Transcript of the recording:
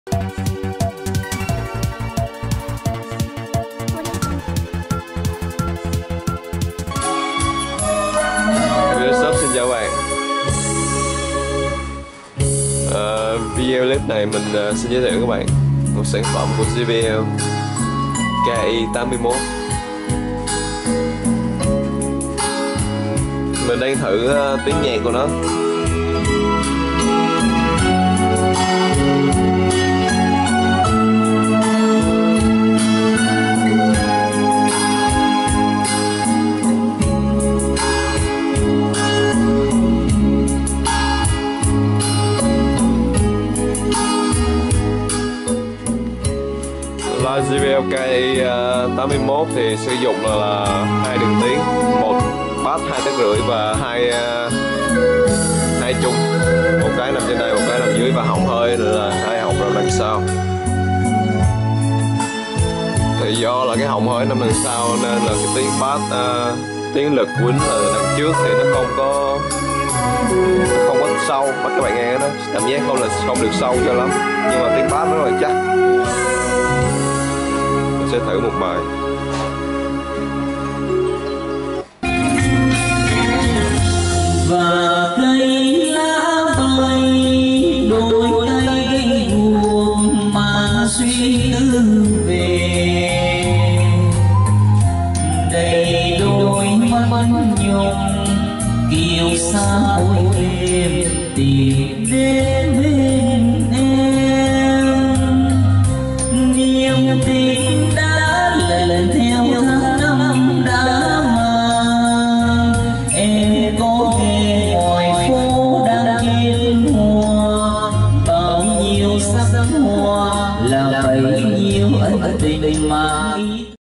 Xin chào các bạn. Video clip này mình xin giới thiệu các bạn một sản phẩm của JBL KI81. Mình đang thử tiếng nhạc của nó. Loa JBL KI81 thì sử dụng là hai đường tiếng, một bass 2,5 tấc và hai trung, một cái nằm trên đây, một cái nằm dưới, và họng hơi là hai họng nằm đằng sau. Thì do là cái họng hơi nằm đằng sau nên là cái tiếng bass, tiếng lực quýnh là đằng trước thì nó không có sâu, bắt các bạn nghe nó cảm giác không được sâu cho lắm, nhưng mà tiếng bass rất là chắc. Sẽ thử một bài. Và cây lá bay đôi tay buồn mà suy tư về, đầy đôi mắt nhung kiêu xa ôi em tìm đến bên em. Niềm tin đã lần theo tháng năm đã mang em có nghe ngoài phố đang kết hoa, bao nhiêu sắc hoa là bấy nhiêu ân tình mà